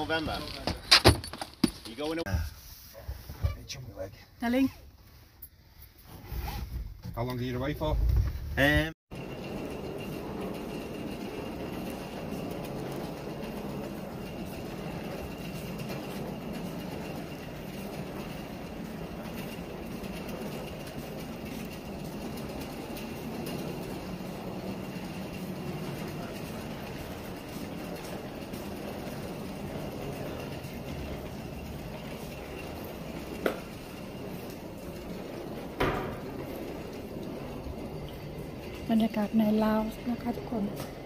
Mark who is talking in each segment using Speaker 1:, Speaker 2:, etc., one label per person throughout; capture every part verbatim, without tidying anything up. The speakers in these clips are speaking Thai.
Speaker 1: November. You going away?
Speaker 2: Darling.
Speaker 3: How long are you away for?
Speaker 1: Um.
Speaker 2: บรรยากาศในลาวนะคะทุกคน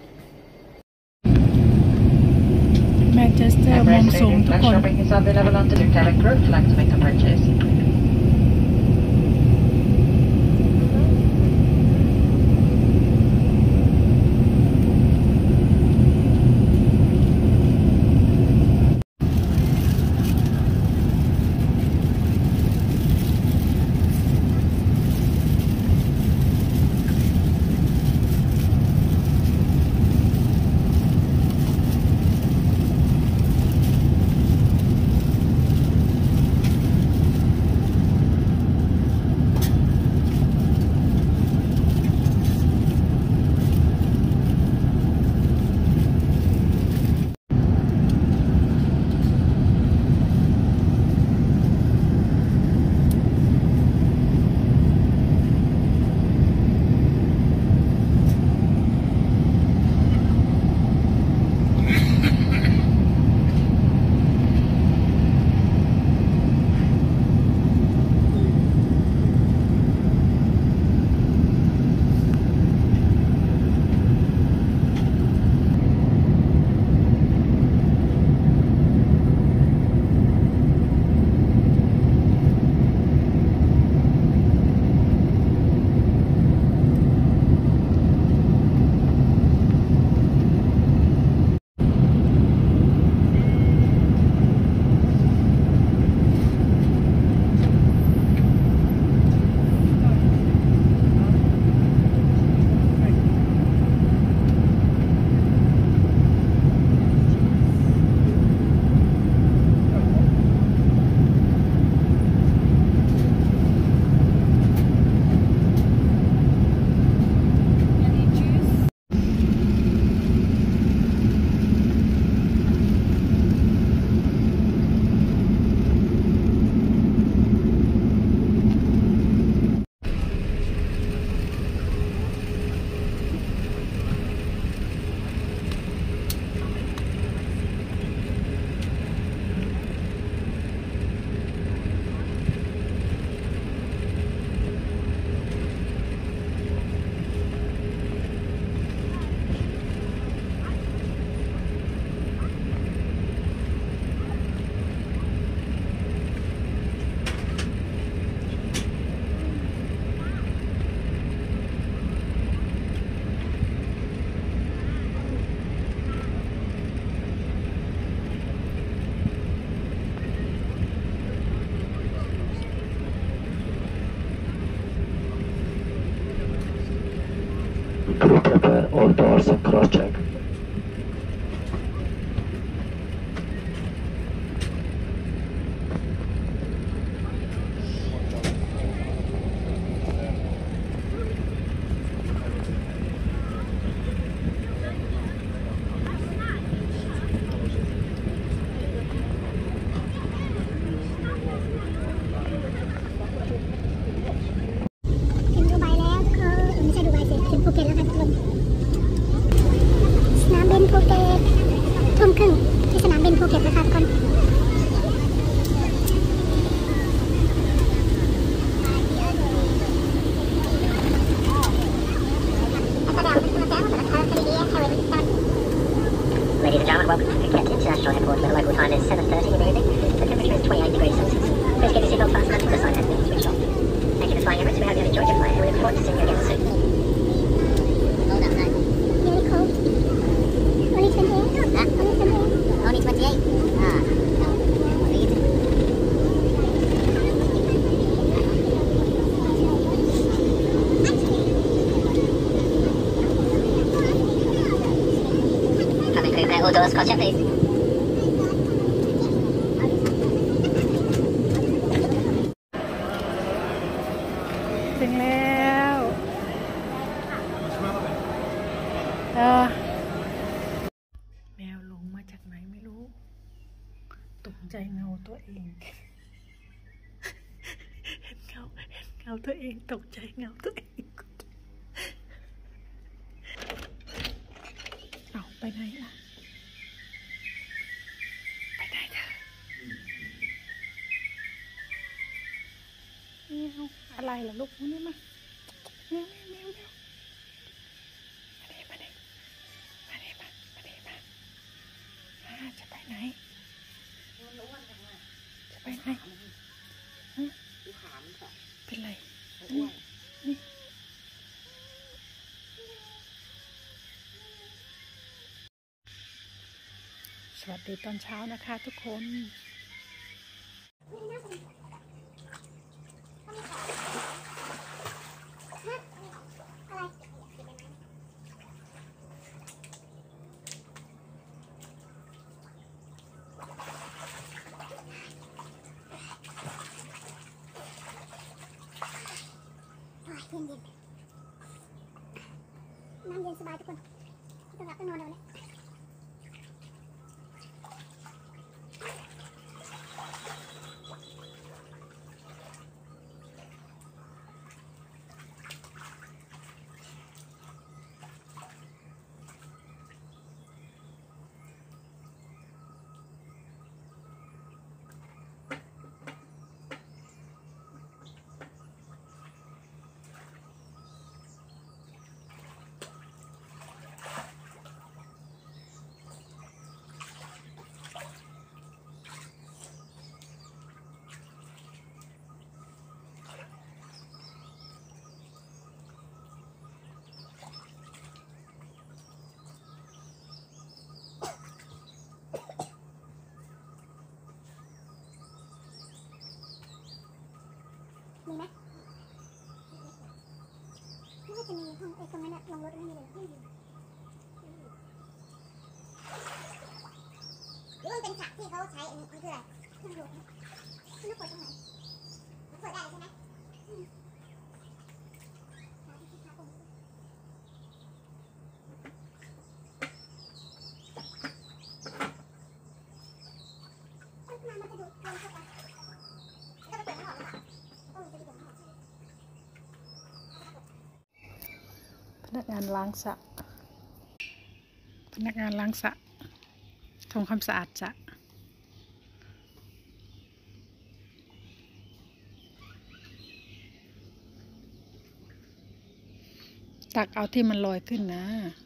Speaker 2: แมนเชสเตอร์มองสูงทุกคน
Speaker 4: Shopping is available on the direct route. Like to make a purchase.
Speaker 5: Crew prepare all doors and cross-check.
Speaker 6: Ladies and gentlemen, welcome to Phuket International Airport, where the local time is seven thirty in the evening. The temperature is twenty-eight degrees Celsius. Please keep your seatbelt fastened until the sign has been switched off. Thank you for flying Emirates. We hope you have enjoyed your flight, and we look forward to seeing you again soon.
Speaker 7: Hold up, mate. Really cold. Only twenty-eight? Huh? Only twenty-eight? Only twenty-eight? Ah.
Speaker 6: All doors, cross check please.
Speaker 2: เออแมวลงมาจากไหนไม่รู้ตกใจเงาตัวเอง เห็นเงาเห็นเงาตัวเองตกใจเงาตัวเองเอาไปไหนล่ะไปไหนเธอแมวอะไรล่ะลูกนี่มาแมวแมวแมวมาดิมาดิมาดิมามาดิมาอ่าจะไปไหนจะไปไหนฮะเป็นไรนี่นี่สวัสดีตอนเช้านะคะทุกคน
Speaker 7: น้ำเย็นสบายทุกคนไม่ต้องหลับต้องนอนเลยมีไหมไม่ว่าจะมีห้องไอ้ตรงนั้นอะลงรถไม่มีเลยไม่มีหรือมันเป็นฉากที่เขาใช้อันนี้มันคืออะไรเครื่องดูดเครื่องดูดตรงไหนมันเปิดได้ใช่ไหมอืมหาที่ที่พักตรงนี้มันมันจะดูดลมเข้าไปแล้วก็ไปเปิดข้างนอกหรือเปล่าต้องจะไปดูข้างนอก
Speaker 2: พนักงานล้างสระพนักงานล้างสระทำความสะอาดสระตักเอาที่มันลอยขึ้นนะ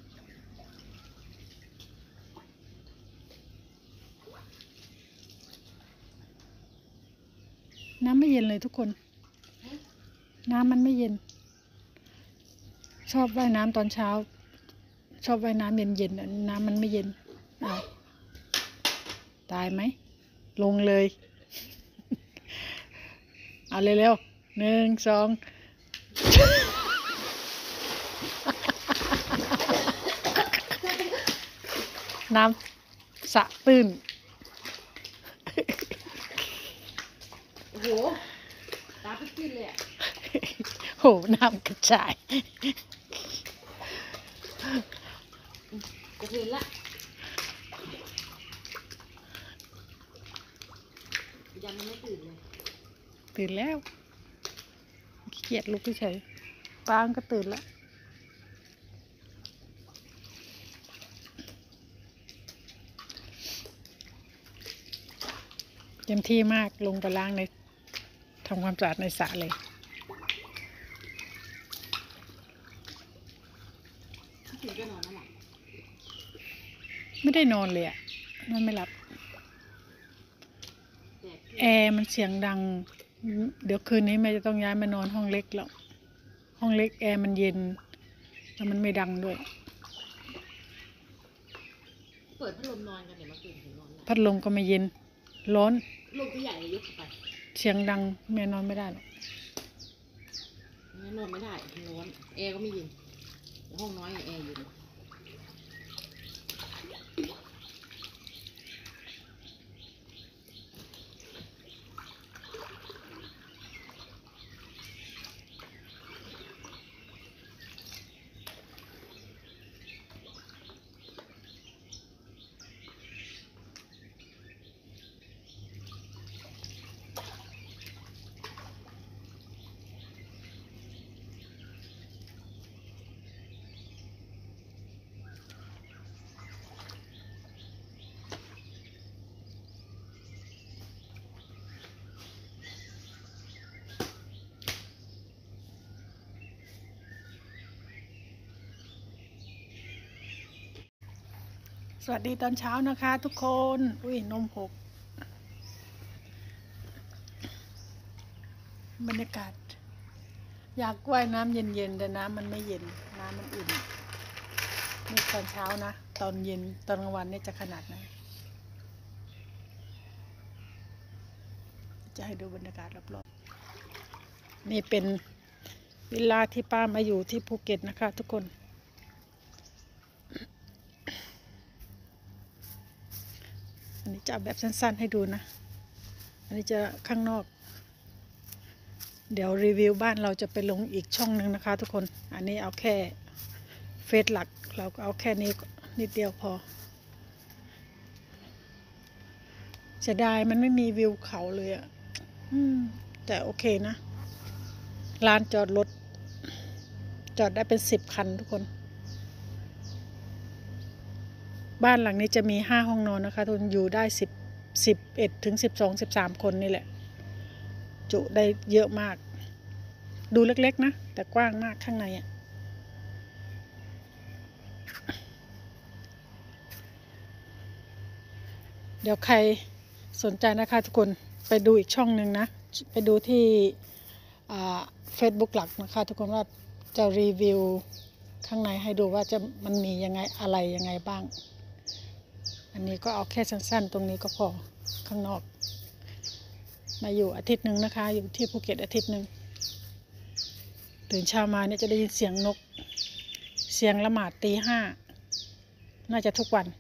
Speaker 2: น้ำไม่เย็นเลยทุกคนน้ำมันไม่เย็นชอบว่ายน้ำตอนเช้าชอบว่ายน้ำเย็นๆน้ำมันไม่เย็นอ้าวตายไหมลงเลย เอาเร็วๆหนึ่งสอง น้ำสะตื้น
Speaker 3: โอ้โหตาขึ้นเลยอ่ะ
Speaker 2: โหน้ำกระจาย
Speaker 3: จะเห็นละยังไม่ตื่นเลย
Speaker 2: ตื่นแล้วขี้เกียจลุกเฉยๆปางก็ตื่นแล้วเต็มที่มากลงไปล้างในทำความสะอาดในสระเลย
Speaker 3: ถึงก็นอนแล้วหลับ
Speaker 2: ไม่ได้นอนเลยอะนอนไม่หลับ
Speaker 3: แต่
Speaker 2: แอร์มันเสียงดัง เดี๋ยวคืนนี้แม่จะต้องย้ายมานอนห้องเล็กแล้ว ห้องเล็กแอร์มันเย็นแล้วมันไม่ดังด้วย
Speaker 3: เปิดพัดลมนอนกันเดี๋ยวมาตื่นถึงนอนละ
Speaker 2: พัดลมก็ไม่เย็นร้อน
Speaker 3: ลมตัวใหญ่เลยยกเข้าไป
Speaker 2: เสียงดังแม่นอนไม่ได้หรอก
Speaker 3: งั้นนอนไม่ได้ร้อนแอร์ก็ไม่เย็นห้องน้อยแอร์เย็น
Speaker 2: เสวัสดีตอนเช้านะคะทุกคน อุ้ยนมหกบรรยากาศอยากว่ายน้ำเย็นๆแต่น้ำมันไม่เย็นน้ำมันอุ่นนี่ตอนเช้านะตอนเย็นตอนกลางวันนี่จะขนาดไหนจะให้ดูบรรยากาศรอบๆนี่เป็นวิลล่าที่ป้ามาอยู่ที่ภูเก็ตนะคะทุกคนอันนี้จะเอาแบบสั้นๆให้ดูนะอันนี้จะข้างนอกเดี๋ยวรีวิวบ้านเราจะไปลงอีกช่องหนึ่งนะคะทุกคนอันนี้เอาแค่เฟซหลักเราก็เอาแค่นี้นิดเดียวพอเสียดายมันไม่มีวิวเขาเลยอะอืมแต่โอเคนะลานจอดรถจอดได้เป็นสิบคันทุกคนบ้านหลังนี้จะมีห้าห้องนอนนะคะทุกคนอยู่ได้สิบสิบเอ็ดถึงสิบสองสิบสามคนนี่แหละจุได้เยอะมากดูเล็กๆนะแต่กว้างมากข้างในอ่ะเดี๋ยวใครสนใจนะคะทุกคนไปดูอีกช่องหนึ่งนะไปดูที่เฟซบุ๊กหลักนะคะทุกคนว่าจะรีวิวข้างในให้ดูว่าจะมันมียังไงอะไรยังไงบ้างอันนี้ก็เอาแค่สั้นๆตรงนี้ก็พอข้างนอกมาอยู่อาทิตย์หนึ่งนะคะอยู่ที่ภูเก็ตอาทิตย์หนึ่งตื่นเช้ามาเนี่ยจะได้ยินเสียงนกเสียงละหมาดตีห้าน่าจะทุกวัน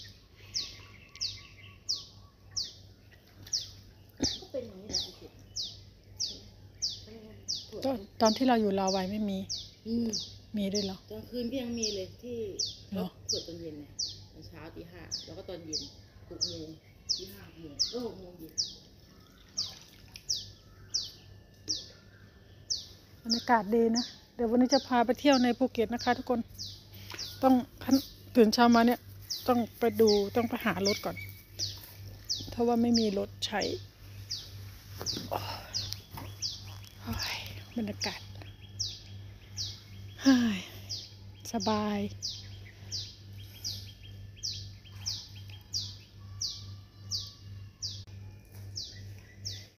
Speaker 2: ตอนตอนที่เราอยู่ลาวไว้ไม่มี
Speaker 3: อืม
Speaker 2: มีด้วยเหรอ
Speaker 3: ตอนคืนก็ยังมีเลยที่
Speaker 2: เหรอ
Speaker 3: สวดตอนเย็นเนี่ยตอนเช้าตีห้าแล้วก็ตอนเย็นหกโมงตีห้าโมงเออหกโมงเย็น
Speaker 2: บรรยากาศดีนะเดี๋ยววันนี้จะพาไปเที่ยวในภูเก็ตนะคะทุกคนต้องตื่นเช้ามาเนี่ยต้องไปดูต้องไปหารถก่อนเพราะว่าไม่มีรถใช้บรรยากาศสบาย